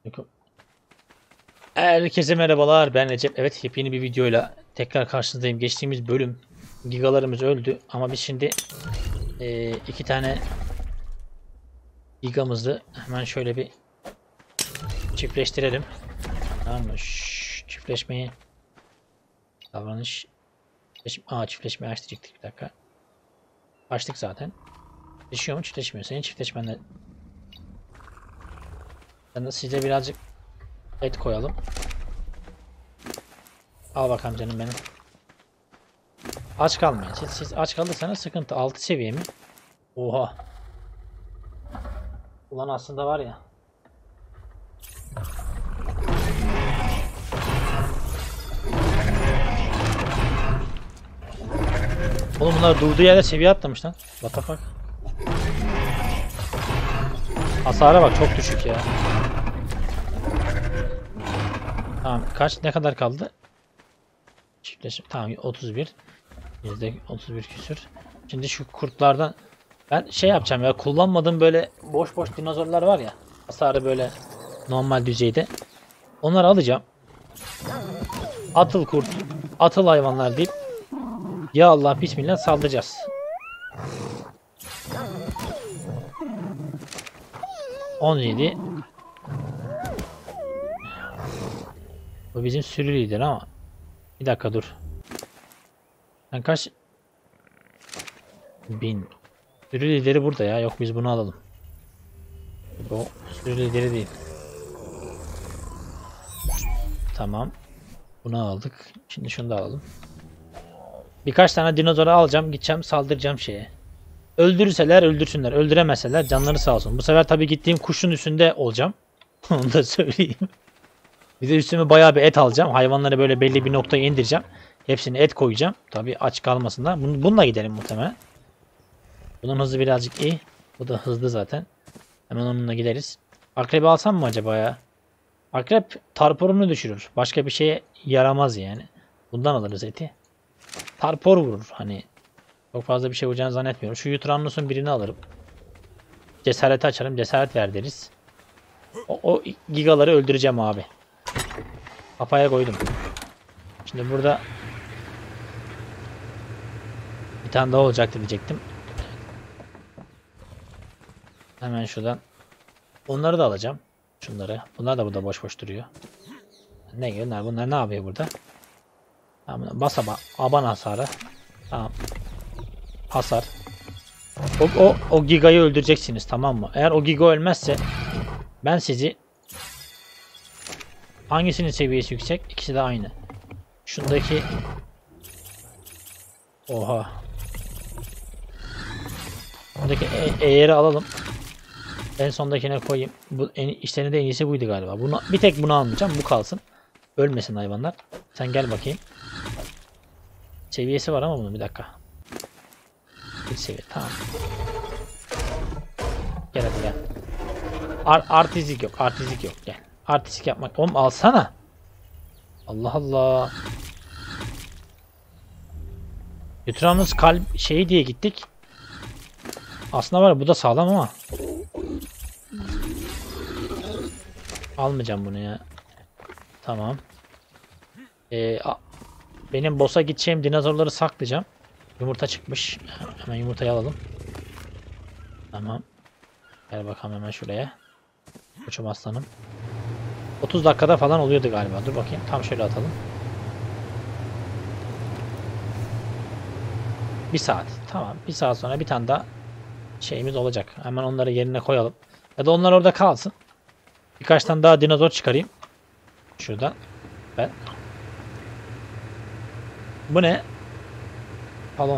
Herkese merhabalar, ben Recep. Evet, yepyeni bir videoyla tekrar karşınızdayım. Geçtiğimiz bölüm gigalarımız öldü ama biz şimdi iki tane gigamızı hemen şöyle bir çiftleştirelim. Tamam mı? Çiftleşmeyi davranış çiftleşmeyi açtık, bir dakika. Açtık zaten. Çiftleşiyor mu? Çiftleşmiyor. Senin çiftleşmenle size birazcık et koyalım. Al bakalım canım benim. Aç kalmayın. Siz aç kalırsanız sıkıntı. 6 seviye mi? Oha. Ulan aslında var ya. Oğlum bunlar durduğu yerde seviye atlamış lan. What the fuck? Hasara bak, çok düşük ya. Tamam, ne kadar kaldı? Çiftleşim tamam, 31. %31 küsür. Şimdi şu kurtlardan ben şey yapacağım ya, kullanmadığım böyle boş dinozorlar var ya, hasarı böyle normal düzeyde, onları alacağım. Atıl kurt, atıl hayvanlar deyip ya Allah bismillah saldıracağız. 17. Bu bizim sürü lider ama bir dakika dur. Sen kaç? 1000. Sürü lideri burada ya. Yok, biz bunu alalım. Bu sürü lideri değil. Tamam. Bunu aldık. Şimdi şunu da alalım. Birkaç tane dinozoru alacağım. Gideceğim, saldıracağım şeye. Öldürürseler öldürsünler. Öldüremeseler canları sağ olsun. Bu sefer tabii gittiğim kuşun üstünde olacağım. Onu da söyleyeyim. Bir de üstüme bayağı bir et alacağım. Hayvanları böyle belli bir noktaya indireceğim. Hepsine et koyacağım. Tabii aç kalmasınlar. Bununla gidelim muhtemelen. Bunun hızı birazcık iyi. Bu da hızlı zaten. Hemen onunla gideriz. Akrebi alsam mı acaba ya? Akrep tarporunu düşürür. Başka bir şeye yaramaz yani. Bundan alırız eti. Tarpor vurur. Hani çok fazla bir şey olacağını zannetmiyorum. Şu Yutrannos'un birini alırım. Cesareti açarım. Cesaret ver deriz. O gigaları öldüreceğim abi. Kafaya koydum. Şimdi burada bir tane daha olacaktı diyecektim. Hemen şuradan onları da alacağım. Şunları. Bunlar da burada boş duruyor. Ne günler bunlar, ne yapıyor burada? Tamam, bas aban hasarı. Tamam. Hasar. O gigayı öldüreceksiniz, tamam mı? Eğer o giga ölmezse ben sizi, hangisinin seviyesi yüksek? İkisi de aynı. Şundaki oha. Buradaki eğeri alalım. En sondakine koyayım. Bu işlerinde de en iyisi buydu galiba. Bir tek bunu almayacağım. Bu kalsın. Ölmesin hayvanlar. Sen gel bakayım. Seviyesi var ama bunun, bir dakika. Bir seviye, tamam. Gel hadi gel. Artistlik yok. Artistlik yok. Gel. Artistlik yapmak. Oğlum alsana. Allah Allah. Yutranımız kalp şeyi diye gittik. Aslında var ya, bu da sağlam ama. Almayacağım bunu ya. Tamam. Benim boss'a gideceğim dinozorları saklayacağım. Yumurta çıkmış. Hemen yumurtayı alalım. Tamam. Gel bakalım hemen şuraya. Koçum aslanım. 30 dakikada falan oluyordu galiba. Dur bakayım. Tam şöyle atalım. 1 saat. Tamam. 1 saat sonra bir tane daha şeyimiz olacak. Hemen onları yerine koyalım. Ya da onlar orada kalsın. Birkaç tane daha dinozor çıkarayım. Şuradan. Ben. Bu ne? Balon.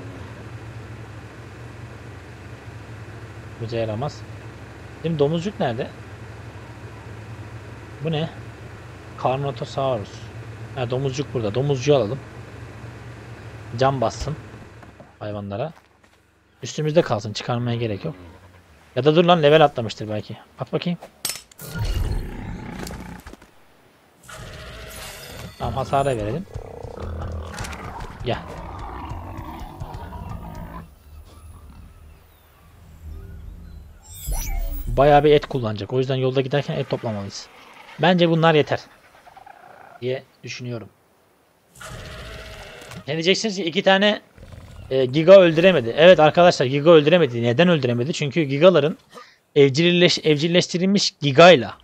Bize yaramaz. Şimdi domuzcuk nerede? Bu ne? Carnotaurus. Ha, domuzcuk burada. Domuzcuğu alalım. Can bassın hayvanlara. Üstümüzde kalsın. Çıkarmaya gerek yok. Ya da dur lan, level atlamıştır belki. At bakayım. Tamam, hasara verelim. Gel. Bayağı bir et kullanacak. O yüzden yolda giderken et toplamalıyız. Bence bunlar yeter diye düşünüyorum. Ne diyeceksiniz ki 2 tane Giga öldüremedi. Evet arkadaşlar, Giga öldüremedi. Neden öldüremedi? Çünkü Gigaların evcilleştirilmiş Giga'yla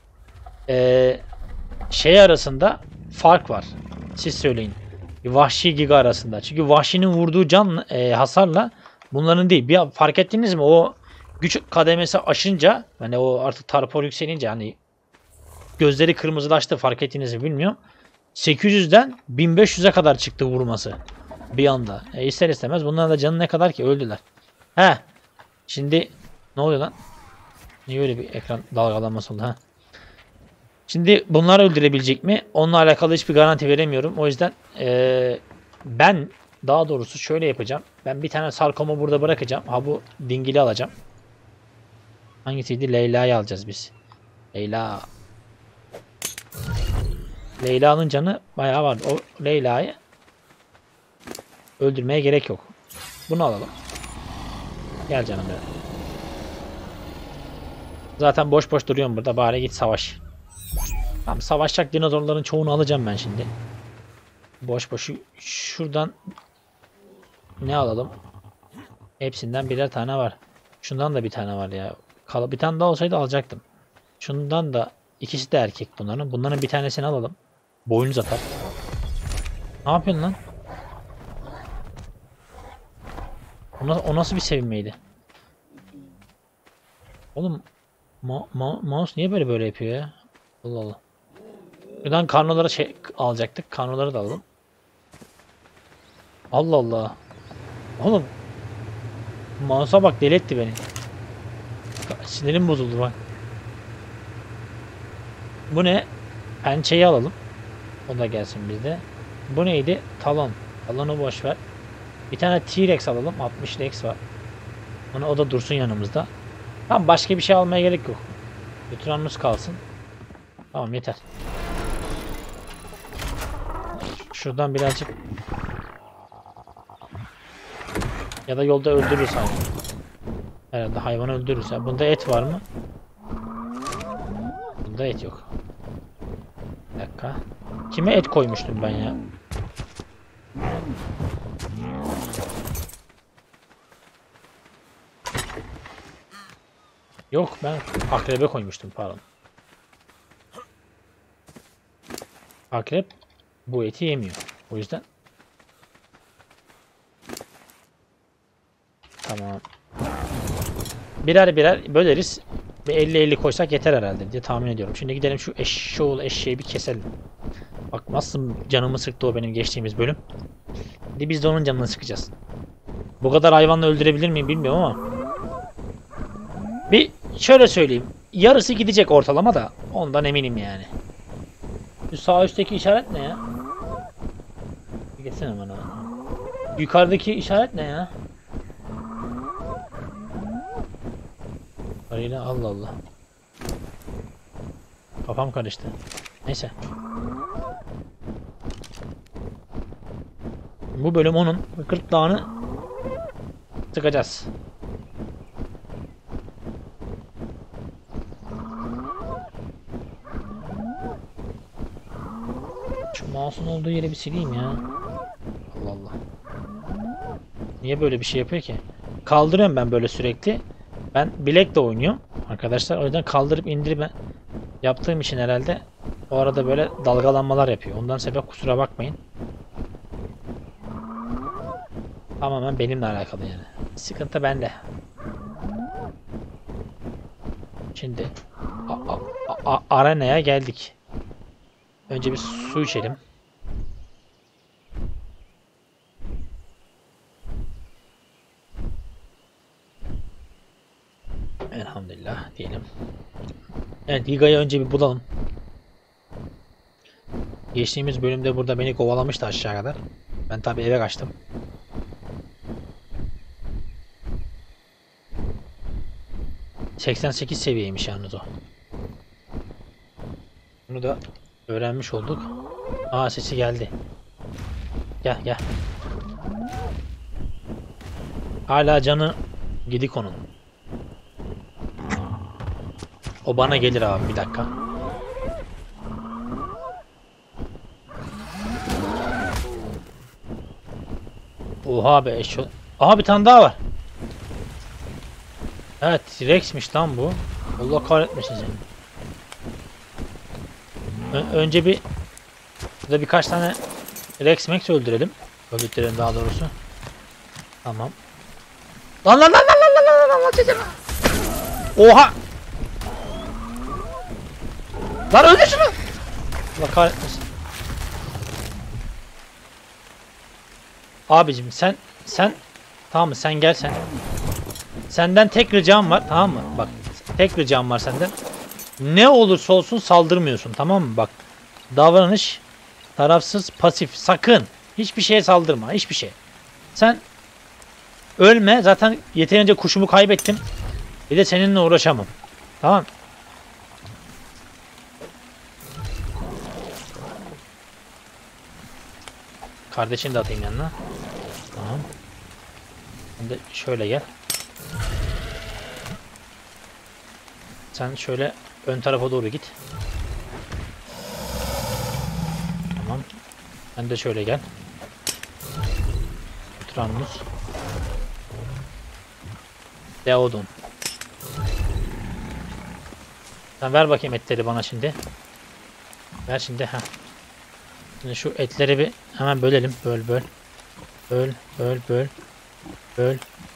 şey arasında fark var. Siz söyleyin. Vahşi Giga arasında. Çünkü Vahşi'nin vurduğu can hasarla bunların değil. Bir fark ettiniz mi? O güç kademesi aşınca, hani o artık tarpor yükselince, hani gözleri kırmızılaştı, fark ettiniz mi bilmiyorum. 800'den 1500'e kadar çıktı vurması. Bir anda. İster istemez bunların da canı ne kadar ki, öldüler. He. Şimdi ne oluyor lan? Niye öyle bir ekran dalgalanması oldu ha? Şimdi bunlar öldürebilecek mi? Onunla alakalı hiçbir garanti veremiyorum. O yüzden ben daha doğrusu şöyle yapacağım. Ben bir tane Sarkom'u burada bırakacağım. Ha, bu dingili alacağım. Hangisiydi? Leyla'yı alacağız biz. Leyla. Leyla'nın canı bayağı var. O Leyla'yı öldürmeye gerek yok. Bunu alalım. Gel canım benim. Zaten boş boş duruyorum burada. Bari git savaş. Tamam, savaşacak dinozorların çoğunu alacağım ben şimdi. Boş boş. Şuradan ne alalım? Hepsinden birer tane var. Şundan da bir tane var ya. Bir tane daha olsaydı alacaktım. Şundan da ikisi de erkek bunların. Bunların bir tanesini alalım. Boynuz atar. Ne yapıyorsun lan? O nasıl bir sevinmeydi? Oğlum mouse niye böyle yapıyor ya? Allah Allah. Buradan karnolara şey alacaktık. Karnoları da alalım. Allah Allah. Oğlum mouse'a bak, deli etti beni. Sinirim bozuldu bak. Bu ne? Pençeyi alalım. O da gelsin bizde. Bu neydi? Talon. Talonu boş ver. Bir tane T-Rex alalım. 60 Rex var. O da dursun yanımızda. Tamam, başka bir şey almaya gerek yok. Lütranus kalsın. Tamam, yeter. Şuradan birazcık, ya da yolda öldürürüz hayvanı. Herhalde hayvanı öldürürüz. Bunda et var mı? Bunda et yok. Bir dakika. Kime et koymuştum ben ya? Yok, ben akrebe koymuştum, pardon. Akrep bu eti yemiyor. O yüzden. Tamam. Birer birer böleriz. Ve 50-50 koysak yeter herhalde diye tahmin ediyorum. Şimdi gidelim şu eşeği bir keselim. Bak nasıl canımı sıktı o benim geçtiğimiz bölüm. Şimdi biz de onun canını sıkacağız. Bu kadar hayvanla öldürebilir miyim bilmiyorum ama. Bir şöyle söyleyeyim. Yarısı gidecek ortalama da. Ondan eminim yani. Şu sağ üstteki işaret ne ya? Bir geçsene bana. Yukarıdaki işaret ne ya? Arayla Allah Allah. Kafam karıştı. Neyse. Bu bölüm onun gırtlağını sıkacağız. Şu mouse'un olduğu yeri bir sileyim ya. Allah Allah. Niye böyle bir şey yapıyor ki? Kaldırıyorum ben böyle sürekli. Ben bilekle oynuyorum arkadaşlar. O yüzden kaldırıp indirip yaptığım için herhalde o arada böyle dalgalanmalar yapıyor. Ondan sebep kusura bakmayın. Tamamen benimle alakalı yani. Sıkıntı bende. Şimdi arenaya geldik. Önce bir su içelim. Elhamdülillah diyelim. Evet, Giga'yı önce bir bulalım. Geçtiğimiz bölümde burada beni kovalamıştı aşağı kadar. Ben tabi eve kaçtım. ...88 seviyeymiş yalnız o. Bunu da öğrenmiş olduk. Aa, sesi geldi. Gel gel. Hala canı gidik onun. O bana gelir abi, bir dakika. Oha be şu. Aha bir tane daha var. Evet T-Rex'miş lan bu. Allah kahretmesin seni. Önce bir burada birkaç tane Rex Max öldürelim. Öldürelim daha doğrusu. Tamam. Lan lan lan lan lan lan lan lan lan. Oha! Lan öldür şunu! Allah kahretmesin. Abicim sen tamam mı, sen gel sen. Senden tek ricam var, tamam mı? Bak tek ricam var senden. Ne olursa olsun saldırmıyorsun, tamam mı? Bak davranış tarafsız, pasif, sakın hiçbir şeye saldırma, hiçbir şey. Sen ölme, zaten yeterince kuşumu kaybettim. Bir de seninle uğraşamam. Tamam. Kardeşini de atayım yanına. Tamam. Şimdi şöyle gel. Sen şöyle ön tarafa doğru git. Tamam. Sen de şöyle gel. Tranus. Deodon. Sen ver bakayım etleri bana şimdi. Ver şimdi. Ha. Şimdi şu etleri bir hemen bölelim. Böl. Böl.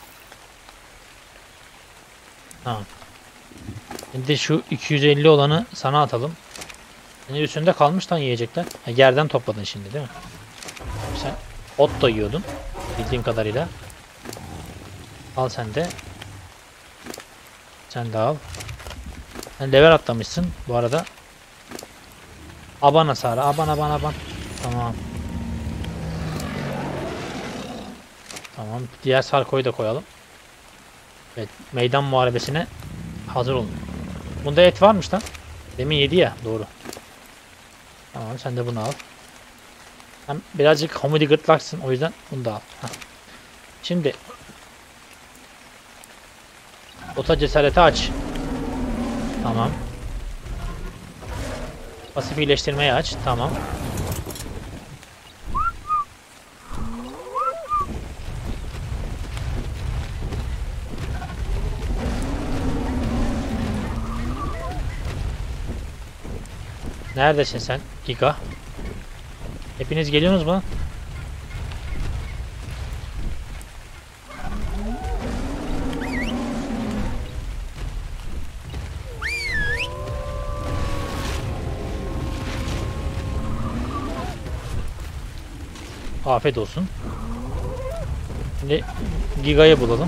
Tamam. Şimdi şu 250 olanı sana atalım. Senin üstünde kalmış lan yiyecekler. Ha, yerden topladın şimdi değil mi? Sen ot da yiyordun. Bildiğim kadarıyla. Al sen de. Sen de al. Sen level atlamışsın bu arada. Aban hasarı. Aban. Tamam. Tamam. Diğer Sarko'yu da koyalım. Evet. Meydan muharebesine hazır olun. Bunda et varmış lan. Demin yedi ya. Doğru. Tamam. Sen de bunu al. Hem birazcık homidi gırtlaksın. O yüzden bunu da al. Heh. Şimdi ota cesareti aç. Tamam. Pasif iyileştirmeyi aç. Tamam. Neredesin sen Giga? Hepiniz geliyorsunuz mu? Afiyet olsun. Şimdi Giga'yı bulalım.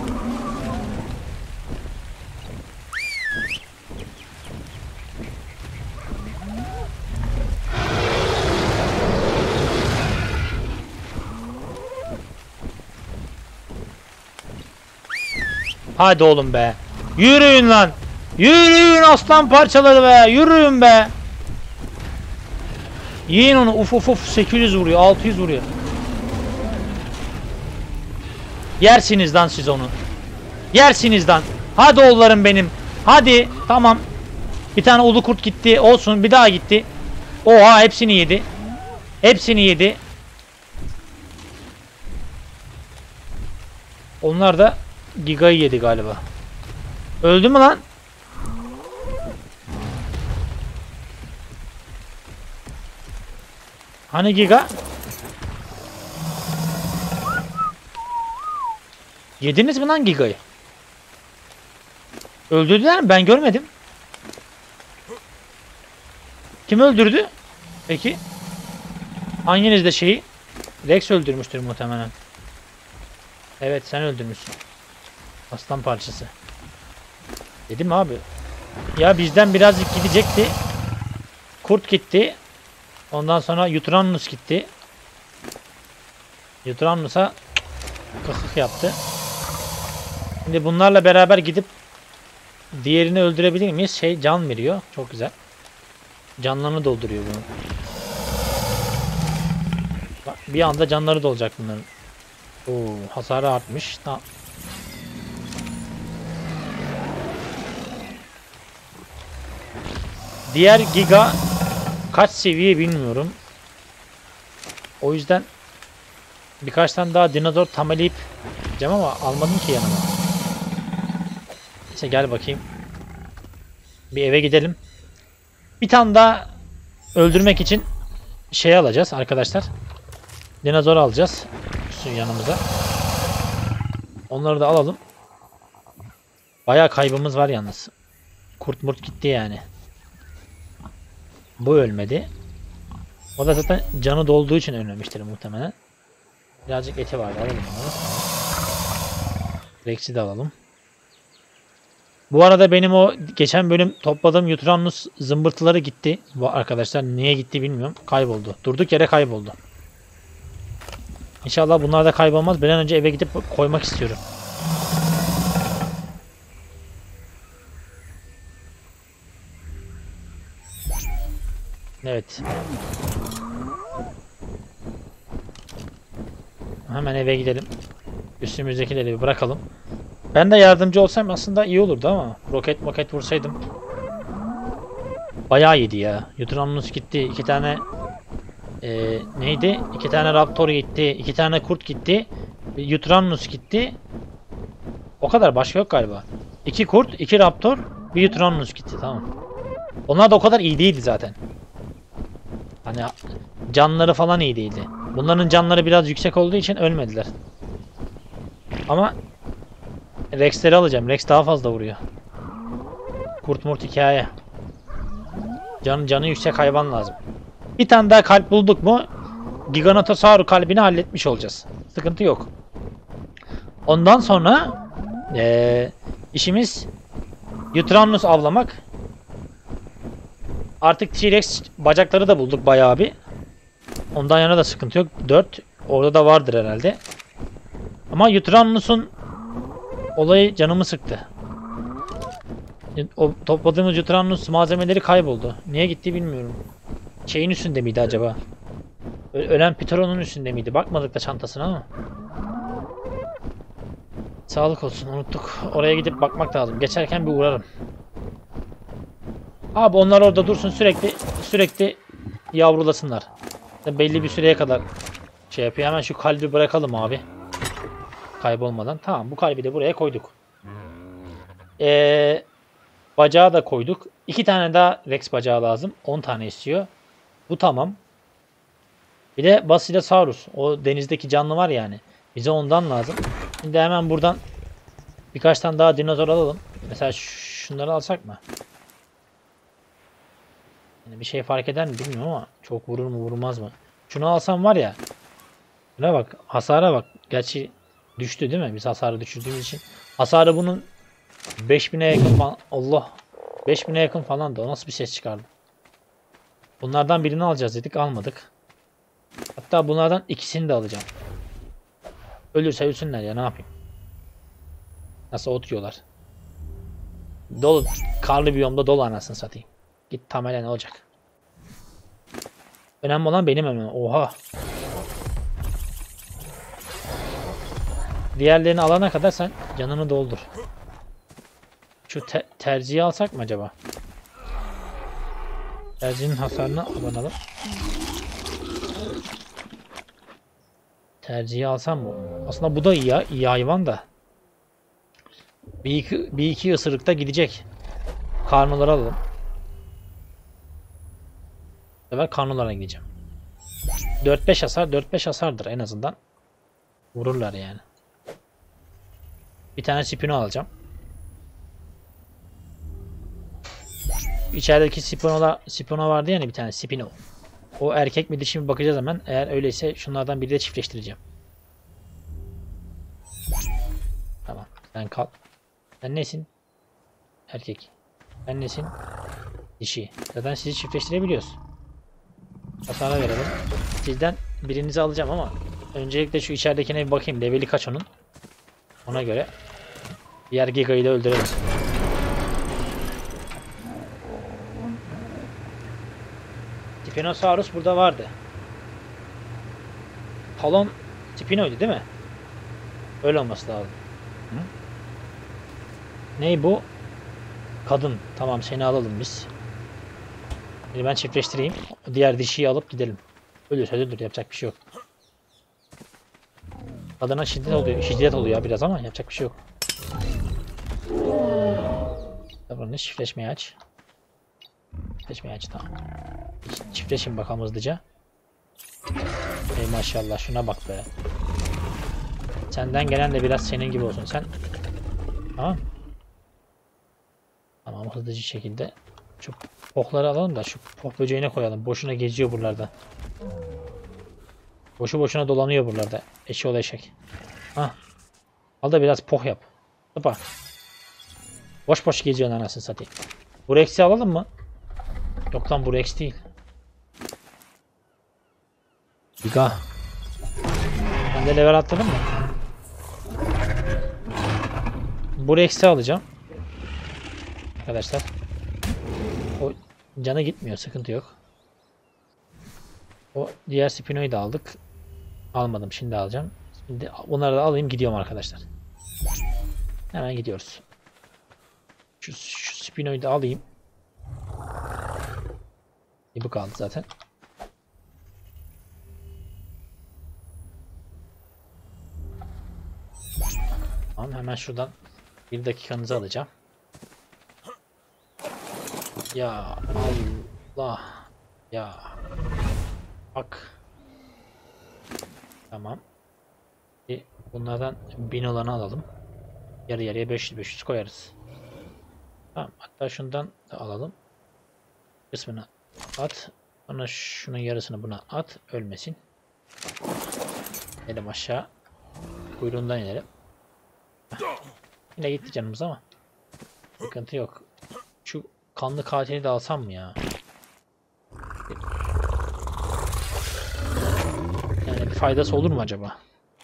Hadi oğlum be. Yürüyün lan. Yürüyün aslan parçaları be. Yürüyün be. Yiyin onu. Uf 800 vuruyor. 600 vuruyor. Yersiniz lan siz onu. Yersiniz lan. Hadi oğullarım benim. Hadi. Tamam. Bir tane ulu kurt gitti. Olsun. Bir daha gitti. Oha hepsini yedi. Hepsini yedi. Onlar da Giga'yı yedi galiba. Öldü mü lan? Hani Giga? Yediniz mi lan Giga'yı? Öldürdüler mi? Ben görmedim. Kim öldürdü? Peki. Hanginiz de şeyi? Rex öldürmüştür muhtemelen. Evet sen öldürmüşsün. Aslan parçası. Dedim abi. Ya bizden birazcık gidecekti. Kurt gitti. Ondan sonra Yutranus gitti. Yutranus'a kıkık yaptı. Şimdi bunlarla beraber gidip diğerini öldürebilir miyiz? Şey can veriyor. Çok güzel. Canlarını dolduruyor bunu. Bak, bir anda canları dolacak bunların. Oo, hasarı artmış. Tamam. Diğer giga kaç seviye bilmiyorum. O yüzden birkaç tane daha dinozor tameleyip gideceğim ama almadım ki yanıma. Neyse gel bakayım. Bir eve gidelim. Bir tane daha öldürmek için şey alacağız arkadaşlar. Dinozor alacağız. Şu yanımıza. Onları da alalım. Bayağı kaybımız var yalnız. Kurt murt gitti yani. Bu ölmedi. O da zaten canı dolduğu için ölmemiştir muhtemelen. Birazcık eti var. Alalım onu. Rex'i de alalım. Bu arada benim o geçen bölüm topladığım Yutranus zımbırtıları gitti. Bu arkadaşlar niye gitti bilmiyorum. Kayboldu. Durduk yere kayboldu. İnşallah bunlar da kaybolmaz. Bir an önce eve gidip koymak istiyorum. Evet. Hemen eve gidelim. Üstümüzdekileri bir bırakalım. Ben de yardımcı olsam aslında iyi olurdu ama roket vursaydım. Bayağı iyiydi ya. Yutranus gitti. 2 tane neydi? 2 tane raptor gitti. 2 tane kurt gitti. Yutranus gitti. O kadar başka yok galiba. 2 kurt, 2 raptor, bir Yutranus gitti. Tamam. Onlar da o kadar iyi değildi zaten. Hani canları falan iyi değildi. Bunların canları biraz yüksek olduğu için ölmediler. Ama Rex'leri alacağım. Rex daha fazla vuruyor. Kurt murt hikaye. Canı yüksek hayvan lazım. Bir tane daha kalp bulduk mu Giganotosaurus kalbini halletmiş olacağız. Sıkıntı yok. Ondan sonra işimiz Yutranus avlamak. Artık T-Rex bacakları da bulduk bayağı bir. Ondan yana da sıkıntı yok. 4 orada da vardır herhalde. Ama Yutranus'un olayı canımı sıktı. O topladığımız Yutranus malzemeleri kayboldu. Niye gitti bilmiyorum. Şeyin üstünde miydi acaba? Ölen Pteron'un üstünde miydi? Bakmadık da çantasına ama. Sağlık olsun, unuttuk. Oraya gidip bakmak lazım. Geçerken bir uğrarım. Abi onlar orada dursun, sürekli yavrulasınlar. Belli bir süreye kadar şey yapıyor. Hemen şu kalbi bırakalım abi. Kaybolmadan. Tamam, bu kalbi de buraya koyduk. Bacağı da koyduk. 2 tane daha Rex bacağı lazım. 10 tane istiyor. Bu tamam. Bir de Basilosaurus. O denizdeki canlı var yani. Bize ondan lazım. Şimdi hemen buradan birkaç tane daha dinozor alalım. Mesela şunları alsak mı? Yani bir şey fark eder mi bilmiyorum ama çok vurur mu vurmaz mı? Şunu alsam var ya. Buna bak. Hasara bak. Gerçi düştü değil mi? Biz hasarı düşürdüğümüz için. Hasarı bunun 5000'e yakın falan. Allah. 5000'e yakın falan da. O nasıl bir ses çıkardı? Bunlardan birini alacağız dedik. Almadık. Hatta bunlardan ikisini de alacağım. Ölürse ölsünler ya, ne yapayım. Nasıl oturuyorlar. Dolu. Karlı biyomda dolu anasını satayım. Git tamele ne olacak. Önemli olan benim hemen. Oha. Diğerlerini alana kadar sen canını doldur. Şu tercihi alsak mı acaba? Tercihinin hasarını abanalım. Tercihi alsam mı? Aslında bu da iyi hayvan da. Bir iki ısırıkta gidecek. Karnoları alalım. Bu sefer karnolara gideceğim. 4-5 hasar, 4-5 hasardır en azından. Vururlar yani. Bir tane Spino alacağım. İçerideki Spino vardı yani, bir tane Spino. O erkek mi dişi mi bakacağız hemen. Eğer öyleyse şunlardan biri de çiftleştireceğim. Tamam. Sen kal. Sen nesin? Erkek. Sen nesin? Dişi. Zaten sizi çiftleştirebiliyoruz. Hasara verelim. Sizden birinizi alacağım ama öncelikle şu içeridekine bir bakayım. Leveli kaç onun? Ona göre diğer Giga'yı da öldürelim. Spinosaurus burada vardı. Talon Spino'ydu değil mi? Öyle olması lazım. Hı? Ney bu? Kadın. Tamam, seni alalım biz. Şimdi ben çiftleştireyim. Diğer dişiyi alıp gidelim. Ölürse öldür, yapacak bir şey yok. Kadına şiddet oluyor ya biraz ama yapacak bir şey yok. Tabii çiftleşmeyi aç. Çiftleşmeyi aç, tamam. Çiftleşin bakalım hızlıca. Ey maşallah, şuna bak be. Senden gelen de biraz senin gibi olsun sen. Tamam. Tamam, hızlıca şekilde. Şu pohları alalım da şu poh böceğine koyalım. Boşuna geziyor buralarda. Boşu boşuna dolanıyor buralarda. Eşeğoğlu eşek. Hah. Al da biraz poh yap. Tıpa. Boş boş geziyorsun anasını satayım. Bu Rex'i alalım mı? Yok lan, bu Rex değil. Giga. Ben de level atladım mı? Bu Rex'i alacağım. Arkadaşlar. O canı gitmiyor, sıkıntı yok. O diğer Spino'yu da aldık. Almadım, şimdi alacağım. Şimdi bunları da alayım, gidiyorum arkadaşlar. Hemen gidiyoruz. Şu Spino'yu da alayım. Bu kaldı zaten. Tamam, hemen şuradan bir dakikanızı alacağım. Ya Allah. Ya. Bak. Tamam. Bunlardan 1000 olanı alalım. Yarı yarıya 500 koyarız. Tamam. Hatta şundan da alalım. Kısmını at. Sonra şunun yarısını buna at. Ölmesin. İnelim aşağı. Kuyruğundan inelim. Yine gitti canımız ama sıkıntı yok. Şu kanlı katili de alsam mı ya? Yani bir faydası olur mu acaba?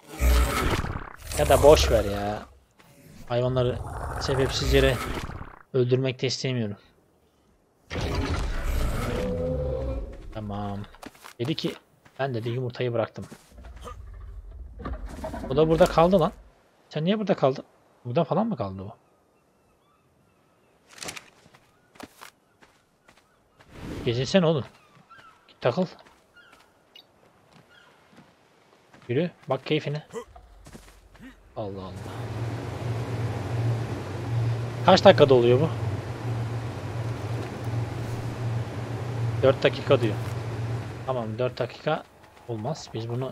Ya da boş ver ya. Hayvanları sebepsiz yere öldürmek de istemiyorum. Tamam. Dedi ki ben de yumurtayı bıraktım. O da burada kaldı lan. Sen niye burada kaldın? Burada falan mı kaldı o? Gezilsene oğlum. Git takıl. Yürü. Bak keyfine. Allah Allah. Kaç dakikada oluyor bu? 4 dakika diyor. Tamam, 4 dakika olmaz. Biz bunu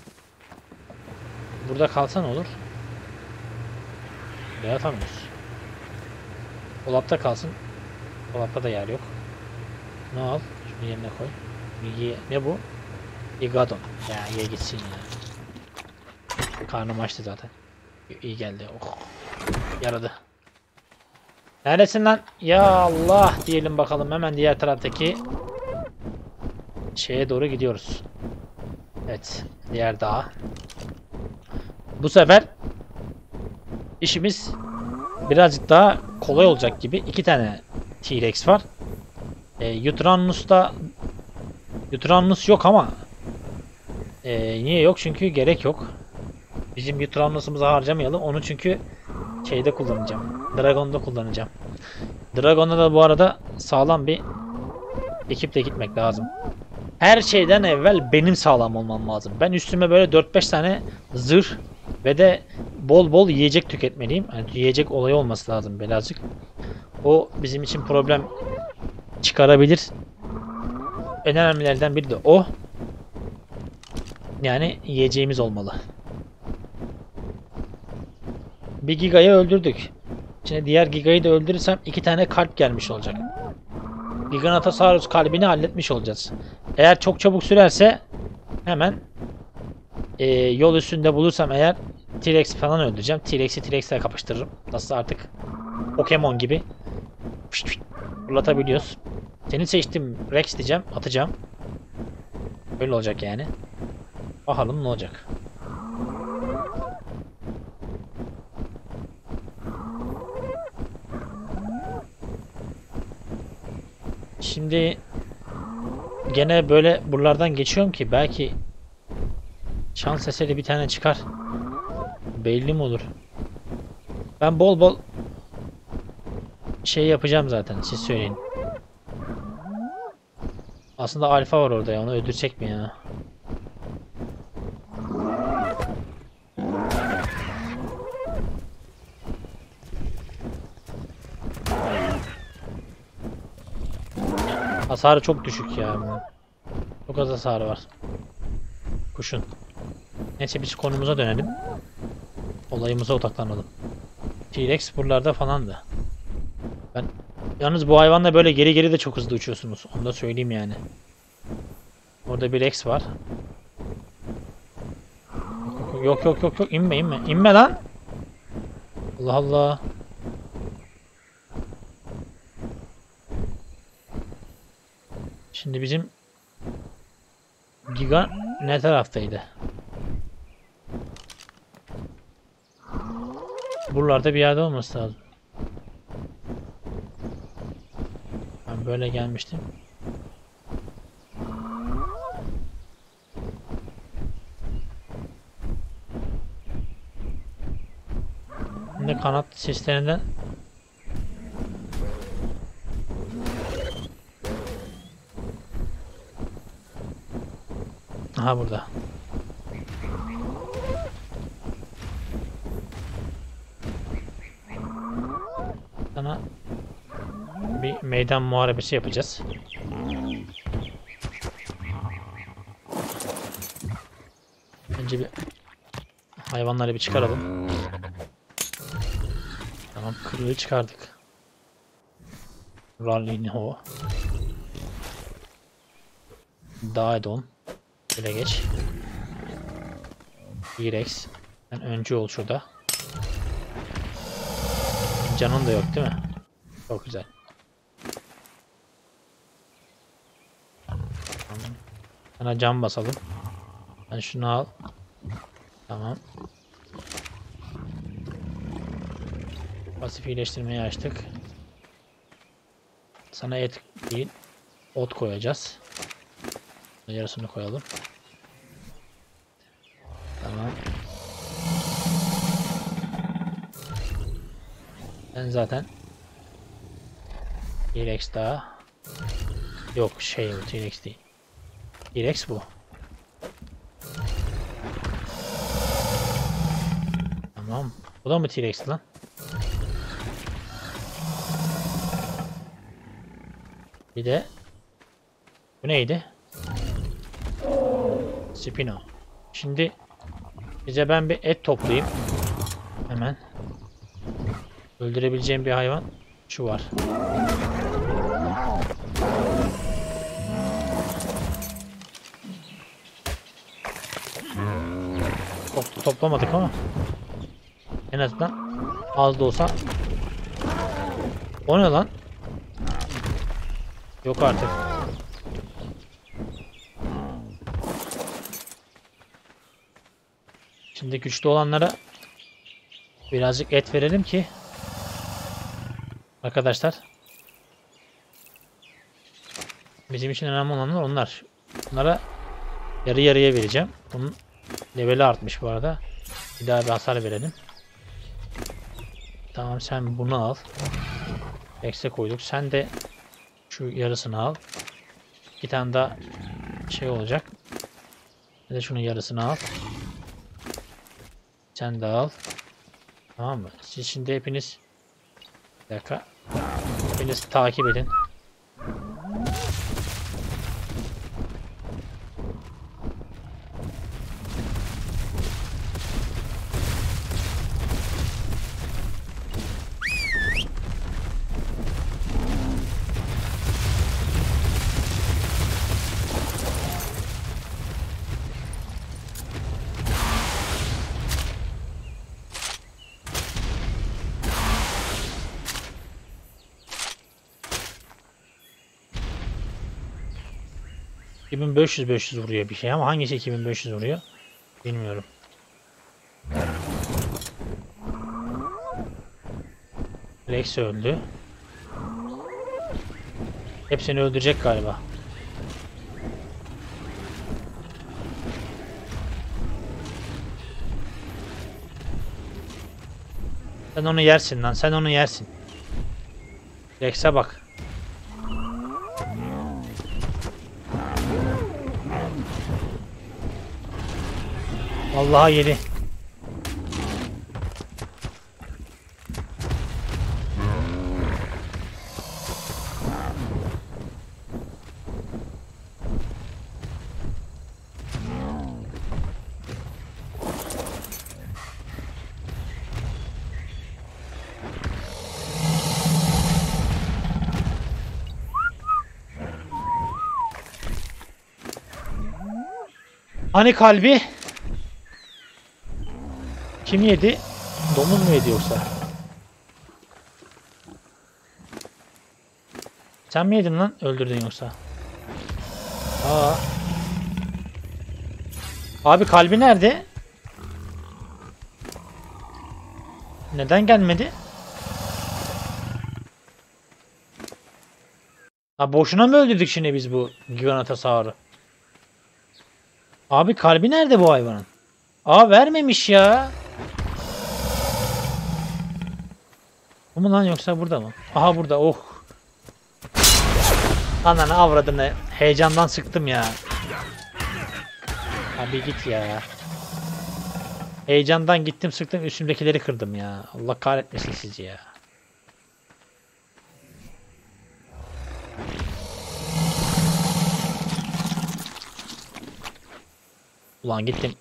burada kalsan olur. Ne atamıyoruz. Dolapta kalsın. Dolapta da yer yok. Ne al? Şunu yerine koy. Ne bu? Igadon. Ya ye gitsin ya. Karnım açtı zaten. İyi geldi. Oh. Yaradı. Neredesin lan? Ya Allah diyelim bakalım. Hemen diğer taraftaki şeye doğru gidiyoruz. Evet. Diğer dağa. Bu sefer işimiz birazcık daha kolay olacak gibi. 2 tane T-Rex var. Yutranus yok ama niye yok? Çünkü gerek yok. Bizim Yutranus'umuzu harcamayalım. Onu çünkü şeyde kullanacağım. Dragon'da kullanacağım. Dragon'da da bu arada sağlam bir ekiple gitmek lazım. Her şeyden evvel benim sağlam olmam lazım. Ben üstüme böyle 4-5 tane zırh ve de bol bol yiyecek tüketmeliyim. Yani yiyecek olayı olması lazım birazcık. O bizim için problem çıkarabilir. En önemlilerden biri de o. Yani yiyeceğimiz olmalı. Bir Giga'yı öldürdük. Şimdi diğer Giga'yı da öldürürsem 2 tane kalp gelmiş olacak. Giganotosaurus kalbini halletmiş olacağız. Eğer çok çabuk sürerse hemen yol üstünde bulursam eğer T-Rex falan öldüreceğim. T-Rex'i T-Rex'le kapıştırırım. Nasıl artık Pokemon gibi fırlatabiliyoruz. Seni seçtim Rex diyeceğim. Atacağım. Öyle olacak yani. Bakalım ne olacak. Şimdi gene böyle buralardan geçiyorum ki belki şans eseri bir tane çıkar. Belli mi olur? Ben bol bol şey yapacağım zaten, siz söyleyin. Aslında alfa var orada ya. Onu öldürsek mi ya? Hasarı çok düşük ya bunun. Çok az hasarı var. Kuşun. Neyse biz konumuza dönelim. Olayımıza odaklanalım. T-Rex buralarda falandı. Yalnız bu hayvanla böyle geri geri de çok hızlı uçuyorsunuz. Onu da söyleyeyim yani. Orada bir Rex var. Yok yok yok yok, inme inme. İnme lan. Allah Allah. Şimdi bizim Giga ne taraftaydı? Buralarda bir yerde olması lazım. Ben böyle gelmiştim. Şimdi kanat seslerinden aha burada. Sana bir meydan muharebesi yapacağız. Önce bir hayvanları bir çıkaralım. Tamam, kırığı çıkardık. Rally'ni Daedon. Böyle geç. T-Rex. Sen öncü ol şurada. Canın da yok değil mi? Çok güzel. Tamam. Sana can basalım. Ben şunu al. Tamam. Pasif iyileştirmeyi açtık. Sana et değil, ot koyacağız. Yarısını koyalım. Tamam. Ben zaten T-Rex daha yok, bu T-Rex değil. T-Rex bu. Tamam. Bu da mı T-Rex lan? Bir de bu neydi? Spino. Şimdi bize ben bir et toplayayım. Hemen. Öldürebileceğim bir hayvan şu var. Toplamadık ama en azından az da olsa. O ne lan? Yok artık. Şimdi güçlü olanlara birazcık et verelim ki arkadaşlar, bizim için önemli olanlar onlar. Bunlara yarı yarıya vereceğim. Bunun leveli artmış bu arada. Bir daha bir hasar verelim. Tamam, sen bunu al. X'e koyduk. Sen de şu yarısını al. Bir tane daha şey olacak. Bir de şunun yarısını al. Sen de al. Tamam mı? Siz şimdi hepiniz bir dakika. Hepiniz takip edin. ...2500 vuruyor bir şey ama hangisi 2500 vuruyor bilmiyorum. Rex öldü. Hepsini öldürecek galiba. Sen onu yersin lan, sen onu yersin. Rex'e bak. Vallahi yedi. Hani kalbi? Kim yedi? Domuz mu yedi yoksa? Sen mi yedin lan? Öldürdün yoksa? Aa. Abi kalbi nerede? Neden gelmedi? Ha, boşuna mı öldürdük şimdi biz bu Giganotosaur'u? Abi kalbi nerede bu hayvanın? Aa, vermemiş ya. Bu mu lan yoksa burada mı? Aha burada. Oh. Ananı avradını heyecandan sıktım ya. Abi git ya. Heyecandan gittim sıktım, üstümdekileri kırdım ya. Allah kahretmesin sizi ya. Ulan gittim.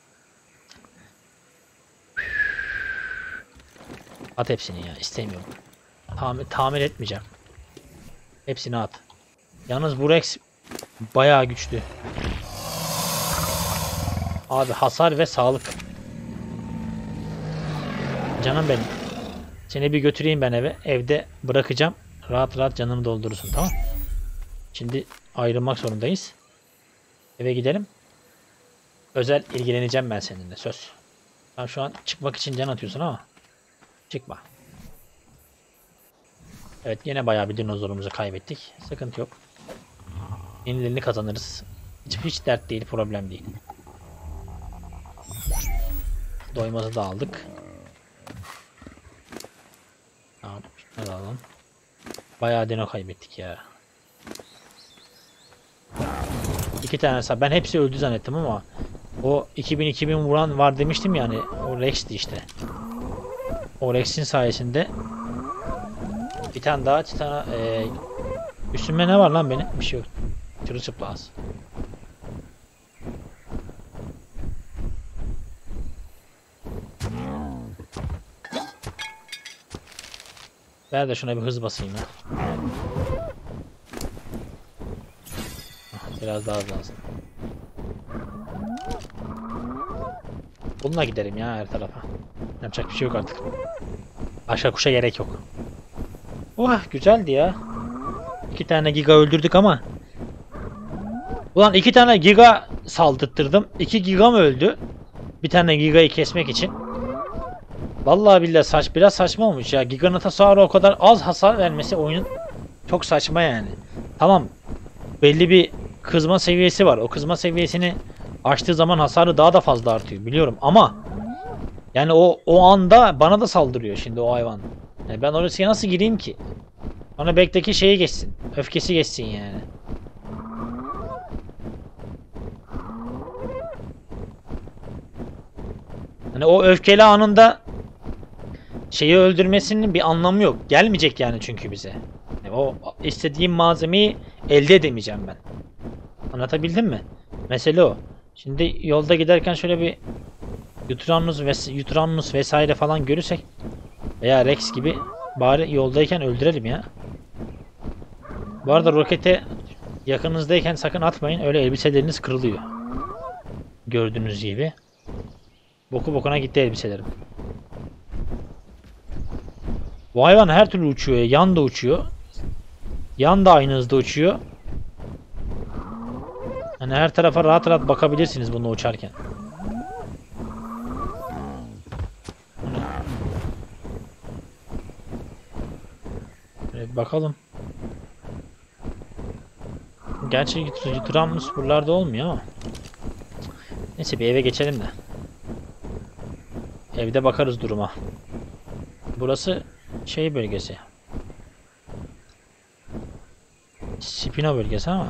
At hepsini ya, istemiyorum. Tamir etmeyeceğim. Hepsini at. Yalnız bu Rex bayağı güçlü. Abi hasar ve sağlık. Canım benim. Seni bir götüreyim ben eve. Evde bırakacağım. Rahat rahat canını doldurursun, tamam. Şimdi ayrılmak zorundayız. Eve gidelim. Özel ilgileneceğim ben seninle, söz. Sen şu an çıkmak için can atıyorsun ama çıkma. Evet, yine bayağı bir dinozorumuzu kaybettik. Sıkıntı yok. Yenilerini kazanırız. Hiç dert değil, problem değil. Doymazı da aldık. Tamam, şunu da alalım. Bayağı dino kaybettik ya. 2 tane sağ. Ben hepsi öldü zannettim ama o 2000 vuran var demiştim yani. O Rex'ti işte. O Rex'in sayesinde bir tane daha titana üstüme ne var lan benim? Bir şey yok. Çırılçıplağız. Ver de şuna bir hız basayım ya. Biraz daha hızlansın. Bununla giderim ya her tarafa. Yapacak bir şey yok artık. Başka kuşa gerek yok. Oh, güzeldi ya. 2 tane giga öldürdük ama. Ulan 2 tane giga saldırttırdım. 2 giga mı öldü? Bir tane gigayı kesmek için. Vallahi billahi biraz saçma olmuş ya. Giganotosaur'a o kadar az hasar vermesi oyunun çok saçma yani. Tamam. Belli bir kızma seviyesi var. O kızma seviyesini aştığı zaman hasarı daha da fazla artıyor biliyorum ama yani o anda bana da saldırıyor şimdi o hayvan. Yani ben oraya nasıl gireyim ki? Bana bekteki şeyi geçsin. Öfkesi geçsin yani. Hani o öfkeli anında şeyi öldürmesinin bir anlamı yok. Gelmeyecek yani çünkü bize. Yani o istediğim malzemeyi elde edemeyeceğim ben. Anlatabildim mi? Mesele o. Şimdi yolda giderken şöyle bir Yutranus vesaire falan görürsek veya Rex gibi bari yoldayken öldürelim ya. Bu arada rokete yakınızdayken sakın atmayın. Öyle elbiseleriniz kırılıyor. Gördüğünüz gibi. Boku bokuna gitti elbiselerim. Bu hayvan her türlü uçuyor. Yan da uçuyor. Yan da aynı hızda uçuyor. Hani her tarafa rahat rahat bakabilirsiniz bunu uçarken. Evet, bakalım. Gerçi Yutranus buralarda olmuyor ama. Neyse bir eve geçelim de. Evde bakarız duruma. Burası şey bölgesi. Spino bölgesi ama.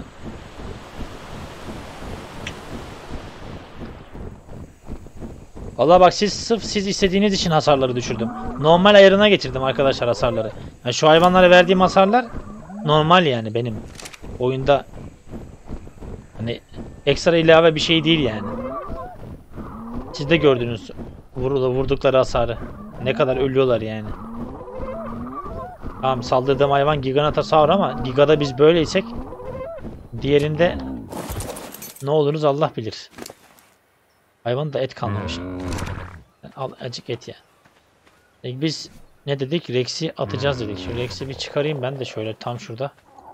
Vallahi bak sırf siz istediğiniz için hasarları düşürdüm. Normal ayarına getirdim arkadaşlar hasarları. Yani şu hayvanlara verdiğim hasarlar normal yani benim oyunda. Hani ekstra ilave bir şey değil yani. Siz de gördünüz vurdukları hasarı. Ne kadar ölüyorlar yani. Tamam saldırdığım hayvan Giganotosaur ama Giga'da biz böyleysek diğerinde ne oluruz Allah bilir. Hayvan da et kalmamış. Al acık et ya. Biz ne dedik? Rex'i atacağız dedik. Şu Rex'i bir çıkarayım ben de şöyle tam şurada.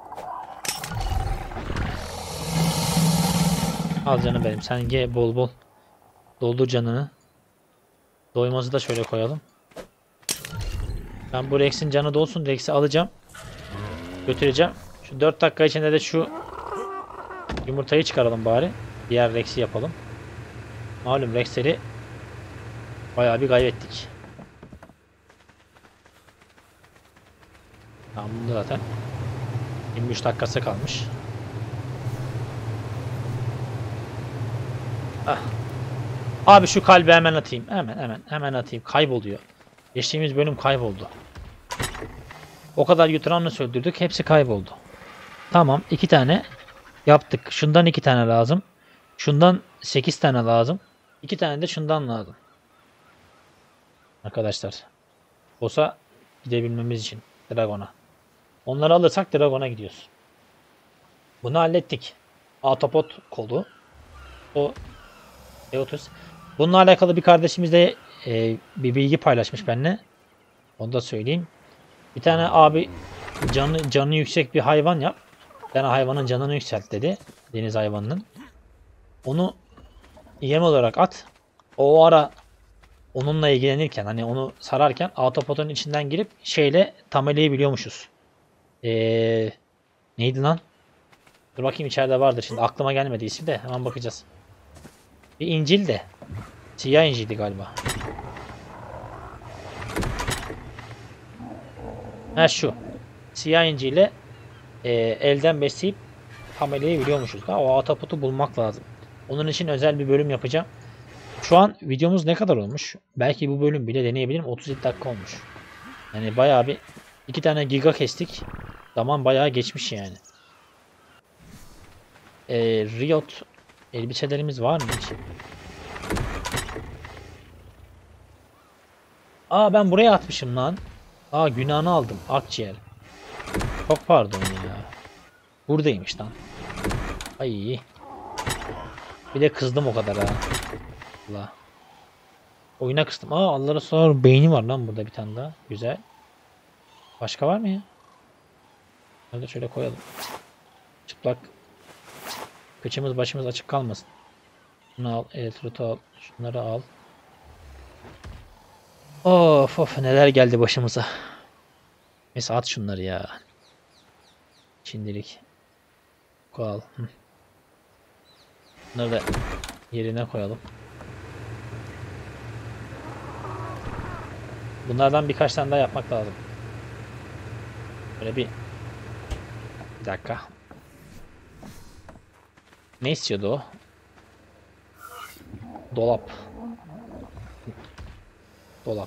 Al canım benim. Sen ye bol bol. Doldur canını. Doymazı da şöyle koyalım. Ben bu Rex'in canı dolsun. Rex'i alacağım. Götüreceğim. Şu 4 dakika içinde de şu yumurtayı çıkaralım bari. Diğer Rex'i yapalım. Malum Rex'leri bayağı bir kaybettik. Tamam bunda zaten 23 dakikası kalmış. Ah. Abi şu kalbi hemen atayım. Hemen atayım. Kayboluyor. Geçtiğimiz bölüm kayboldu. O kadar Yuturan'la öldürdük. Hepsi kayboldu. Tamam. 2 tane yaptık. Şundan 2 tane lazım. Şundan 8 tane lazım. 2 tane de şundan lazım. Arkadaşlar. Boss'a gidebilmemiz için. Dragon'a. Onları alırsak Dragon'a gidiyoruz. Bunu hallettik. Autopot kolu. O E30. Bununla alakalı bir kardeşimiz de bir bilgi paylaşmış benimle. Onu da söyleyeyim. Bir tane abi canı yüksek bir hayvan yap. Bir tane hayvanın canını yükselt dedi. Deniz hayvanının. Onu yem olarak at. O ara onunla ilgilenirken hani onu sararken autopotun içinden girip şeyle tameleyebiliyormuşuz. Neydi lan? Dur bakayım içeride vardır şimdi. Aklıma gelmedi isim de hemen bakacağız. Bir İncil de. Siyah İncil'di galiba. Ha şu. Siyah İncil'le elden besleyip tameleyebiliyormuşuz da. O atapotu bulmak lazım. Onun için özel bir bölüm yapacağım. Şu an videomuz ne kadar olmuş? Belki bu bölüm bile deneyebilirim. 37 dakika olmuş. Yani bayağı bir 2 tane giga kestik. Zaman bayağı geçmiş yani. Riot elbiselerimiz var mı hiç? Aa ben buraya atmışım lan. Aa günahını aldım. Akciğer. Çok pardon ya. Buradaymış lan. Ay. Bir de kızdım o kadar ha. Allah. Oyuna kızdım. Aa Allah'a sor beyni var lan burada bir tane daha. Güzel. Başka var mı ya? Hadi şöyle koyalım. Çıplak. Kıçımız başımız açık kalmasın. Bunu al. Elektrotu al. Şunları al. Of neler geldi başımıza. Neyse at şunları ya. Şimdilik. Al. Bunları da yerine koyalım. Bunlardan birkaç tane daha yapmak lazım. Böyle bir dakika. Ne istiyordu o? Dolap. Dolap.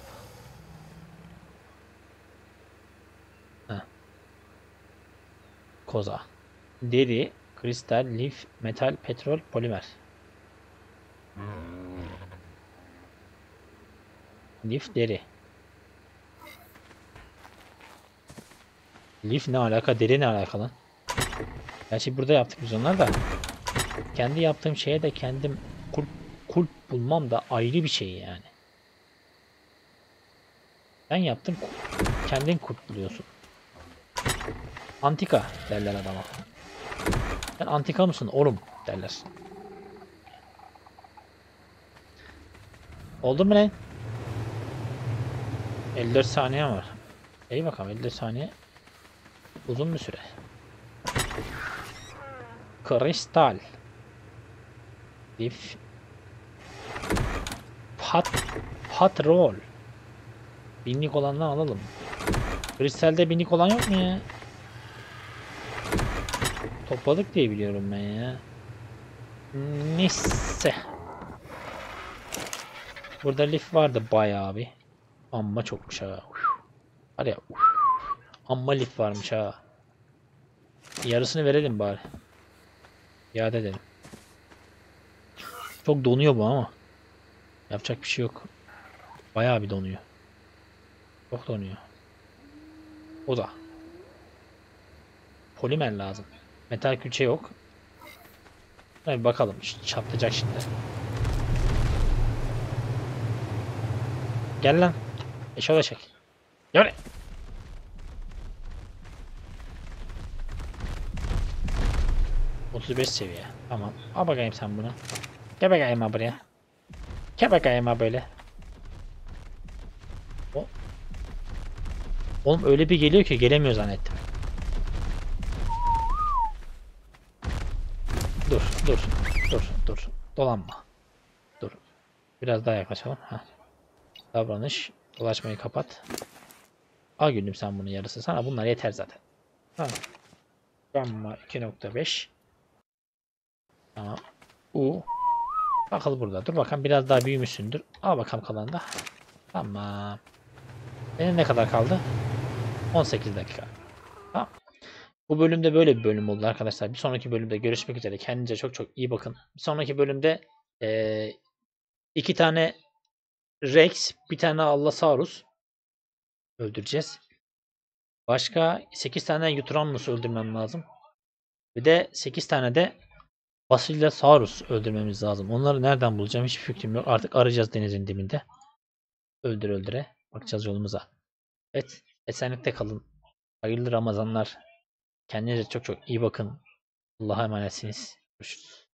Heh. Koza. Deri, kristal, lif, metal, petrol, polimer. Lif, deri. Lif ne alaka? Deri ne alaka lan? Gerçi burada yaptık biz onlar da. Kendi yaptığım şeye de kendim kulp bulmam da ayrı bir şey yani. Ben yaptım. Kendin kulp buluyorsun. Antika derler adama. Sen antika mısın oğlum derler. Oldu mu lan? 54 saniye var. İyi bakalım 54 saniye. Uzun bir süre. Kristal. Lif. Patrol. Binlik olandan alalım. Kristalde binlik olan yok mu ya? Topladık diye biliyorum ben ya. Neyse. Burada lif vardı bayağı bir. Amma çokmuş ha. Var ya. Amma lif varmış ha. Yarısını verelim bari. İade edelim. Çok donuyor bu ama. Yapacak bir şey yok. Bayağı bir donuyor. Çok donuyor. O da. Polimer lazım. Metal külçe yok. Hadi bakalım. Çatlayacak şimdi. Gel lan. Eşoğlu çek. Gel. 35 seviye. Tamam. Al bakayım sen bunu. Gel bakayım ha buraya. Gel bakayım ha böyle. Oğlum öyle bir geliyor ki gelemiyor zannettim. Dur, dur, dur, dur. Dolanma. Dur. Biraz daha yaklaşalım. Heh. Davranış. Dolaşmayı kapat. Al gülüm sen bunun yarısı. Sana bunlar yeter zaten. Tamam. Gamma 2.5. Tamam. U. Bakalım burada. Dur bakalım biraz daha büyümüşsündür. Al bakalım kalan da. Tamam. Benim ne kadar kaldı? 18 dakika. Tamam. Bu bölümde böyle bir bölüm oldu arkadaşlar. Bir sonraki bölümde görüşmek üzere. Kendinize çok çok iyi bakın. Bir sonraki bölümde 2 tane Rex, bir tane Allosaurus öldüreceğiz. Başka 8 tane Yutyrannus öldürmem lazım. Bir de 8 tane de Basilosaurus öldürmemiz lazım. Onları nereden bulacağım hiçbir fikrim yok. Artık arayacağız denizin dibinde. Öldür öldüre. Bakacağız yolumuza. Evet. Esenlikte kalın. Hayırlı Ramazanlar. Kendinize çok çok iyi bakın. Allah'a emanetsiniz. Görüşürüz.